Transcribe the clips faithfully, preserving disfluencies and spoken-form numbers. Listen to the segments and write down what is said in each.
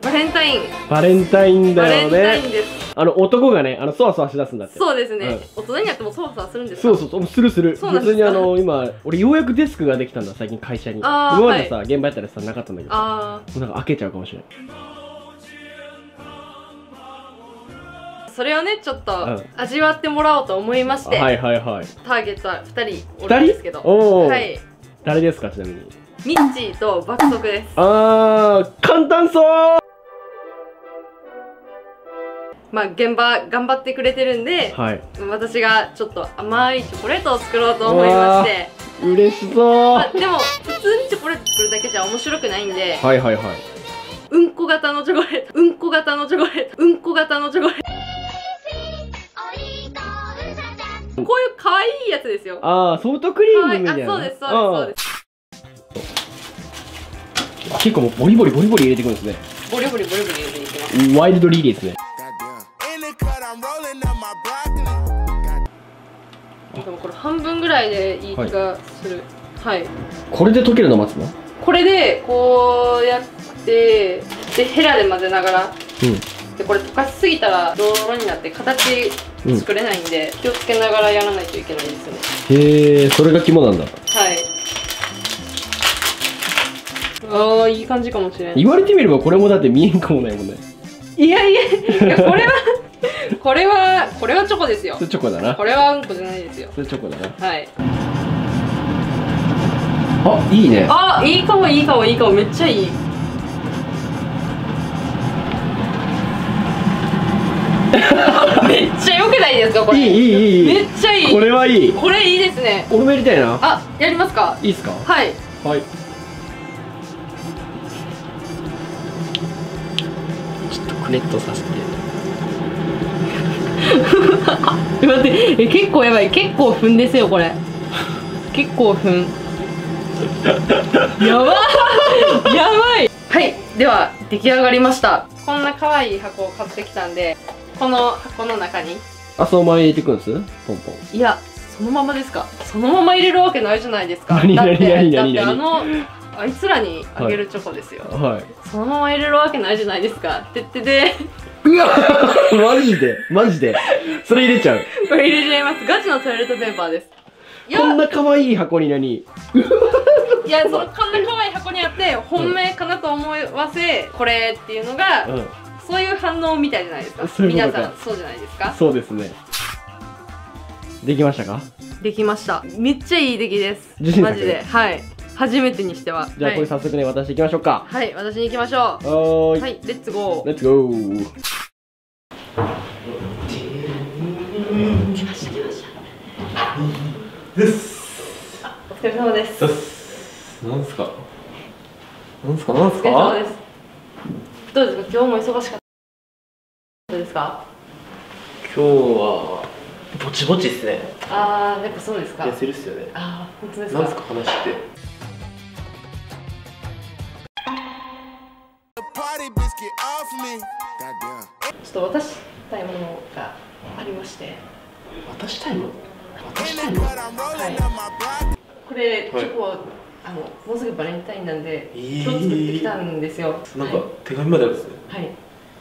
バレンタイン。 バレンタインだよね。 バレンタインです。 あの男がね、あのそわそわしだすんだって。 そうですね。大人になってもそわそわするんですか。 そうそうそう、するする。 そうなんですか。 普通にあの今俺ようやくデスクができたんだ、最近会社に。今までさ現場やったらさなかったんだけど。ああ。もうなんか開けちゃうかもしれない。 それをねちょっと味わってもらおうと思いまして。 はいはいはい。 ターゲットはふたりおるんですけど。 おお。 はい。 誰ですかちなみに。 ミッチーと爆速です。 ああ、簡単そう。 まあ現場頑張ってくれてるんで、 はい、 私がちょっと甘いチョコレートを作ろうと思いまして。 嬉しそう。 まあ、でも普通にチョコレート作るだけじゃ面白くないんで、 はいはいはい。 うんこ型のチョコレート、うんこ型のチョコレート、うんこ型のチョコレート。こういう可愛いやつですよ。 ああ、ソフトクリームみたいな。 あ、そうですそうですそうです。 結構もうボリボリボリボリ入れていくんですね。 ボリボリボリボリ入れていきます。 ワイルドリーですね。 でもこれ半分ぐらいでいい気がする。はい。 これで溶けるの待つの？ これでこうやってでヘラで混ぜながら。うん。でこれ溶かしすぎたらドロドロになって形作れないんで、うん、気をつけながらやらないといけないですね。へえ、それが肝なんだ。はい。ああ、いい感じかもしれない。 言われてみればこれもだって見えんかもないもんね。 いやいやいや、これはこれはこれはチョコですよ。 それチョコだな。 これはうんこじゃないですよ。 それチョコだな。 はい。 あ、いいね。 あ、いいかもいいかもいいかも、めっちゃいい。めっちゃ良くないですかこれ。いいいいいい。めっちゃいい。 これはいい。 これいいですね。 俺もやりたいな。 あ、やりますか。 いいですか。 はい。 はい。ちょっとクネットさせて。 待って、え、結構やばい、結構踏んですよこれ。結構踏ん。やばい。やばい。はい、では出来上がりました。こんな可愛い箱を買ってきたんで、この箱の中に。 あ、そのまま入れていくんです？ポンポン。 いや、そのままですか。そのまま入れるわけないじゃないですか。 何何何何何。 だってあのあいつらにあげるチョコですよ。 はい。 そのまま入れるわけないじゃないですか。ってってで。 うわマジでマジでそれ入れちゃう。 これ入れちゃいます。ガチのトイレットペーパーです。 こんな可愛い箱に何？ いや、そのこんな可愛い箱にあって本命かなと思わせ、これっていうのが、うん、そういう反応みたいじゃないですか。皆さんそうじゃないですか。 そうですね。できましたか？ できました。めっちゃいい出来です。マジで。はい。初めてにしては。 じゃあこれ早速ね、渡していきましょうか。 はい、私に行きましょう。 はーい。 はい、レッツゴー。 レッツゴー。 来ました来ました。です。あ、お疲れ様です。 なんですか。なんですかなんですか。 お疲れ様です。どうですか、今日も忙しかったですか。 今日はぼちぼちですね。 ああ、やっぱそうですか。 痩せるっすよね。 ああ、本当ですか。 なんですか話って。 ちょっと渡したいものがありまして。 渡したいもの。渡したいもの。 はい。これチョコ、あのもうすぐバレンタインなんで、今日作ってきたんですよ。 なんか手紙まであるんですね。 はい。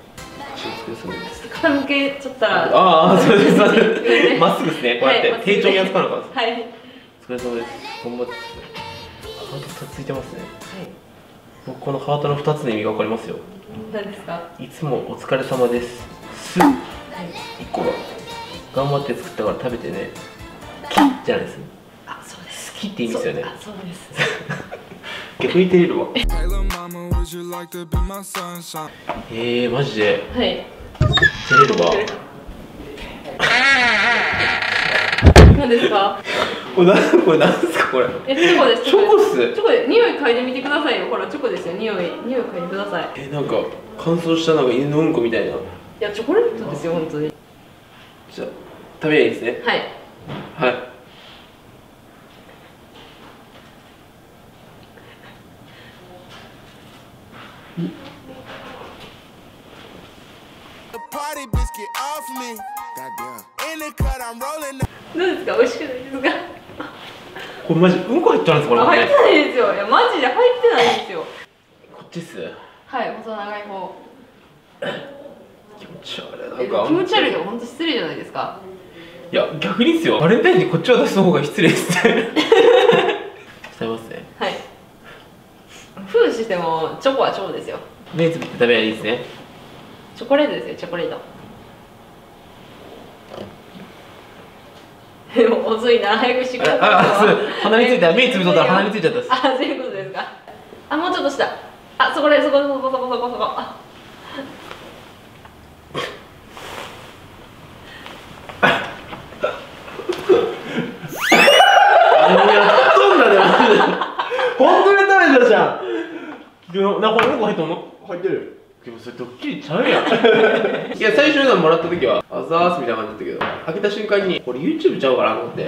傾けちゃったら。 ああ、そうです。まっすぐですね。こうやって丁重に扱うのか。 はい。 お疲れ様です。頑張って。ハートふたつついてますね。はい。僕このハートのふたつの意味がわかりますよ。 何ですか。 いつもお疲れ様です。す。いっこが。頑張って作ったから食べてね。きじゃないです。 あ、そうです。 好きって意味ですよね。 あ、そうです。 逆に照れるわ。ええ、マジで。 はい。 照れるわ。 何ですか。 これなんこれなんですかこれ。 え、チョコです。 チョコっす。 チョコで匂い嗅いでみてくださいよ。ほらチョコですよ。匂い匂い嗅いでください。 え、なんか乾燥したなんか犬のうんこみたいな。いや、チョコレートですよ本当に。 じゃあ食べればいいですね。 はい。 はい。 どうですか、美味しくないですか。 これマジうんこ入ってるんですこれ。 入ってないですよ。いやマジで入ってないんですよ。 こっちっす。 はい、細長い方。 気持ち悪い。なえんか気持ち悪いの本当失礼じゃないですか。 いや逆にですよ、バレンタインにこっちは出す方が失礼ですね。伝えますね。 はい。封してもチョコはチョコですよ。 目つぶって食べないいですね。 チョコレートですよ、チョコレート。でも遅いな、早くしてください。 ああ、そう、鼻についた、目つぶっとったら鼻についちゃったっす。 あ、そういうことですか。あ、もうちょっと下。あ、そこで、そこそこそこそこそこそこ。あやっとんだね、本当に食べたじゃん。でも、なんかこれ入ったの？入ってる。でもそれドッキリちゃうやん。いや最初のもらった時はあざーすみたいな感じだったけど、開けた瞬間にこれ YouTube ちゃうかなと思って。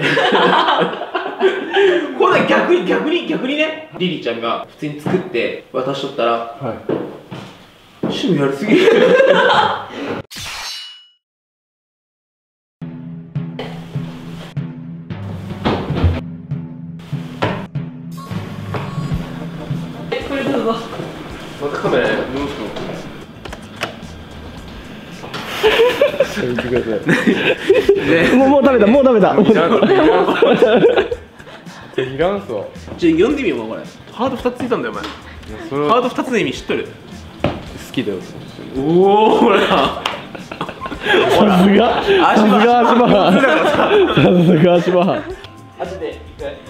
これ逆に逆に逆にね、リリーちゃんが普通に作って渡しとったら、はい、趣味やりすぎる。 これどうぞ。 またカメラどうするの？ 言ってください。もうもう食べた、もう食べた。 いらんすわ。ちょ読んでみようこれ。ハート二つついたんだよお前。ハート二つの意味知っとる？ 好きだよ。 おおほら。 さすが。さすが足場。さすが足場。 あとで一回。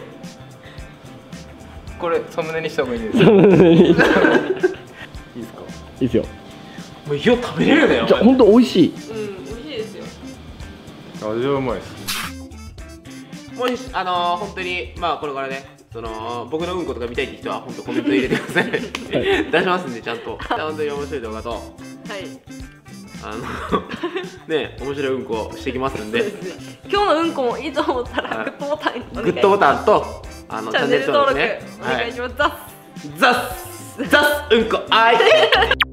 これサムネにした方がいいですか？サムネに。いいですか？いいですよ。 もうよう食べれるね。 じゃ本当美味しい。 うん、美味しいですよ。 味はうまいです。 もしあのー、本当にまあこれからね、その僕のうんことか見たいって人は本当コメント入れてください。はい、出しますんでちゃんと。本当に面白い動画と、はい、あのね面白いうんこしてきますんで。 今日のうんこもいいと思ったらグッドボタン、 グッドボタンとあのチャンネル登録ね。 お願いします。 ザスザスうんこあい。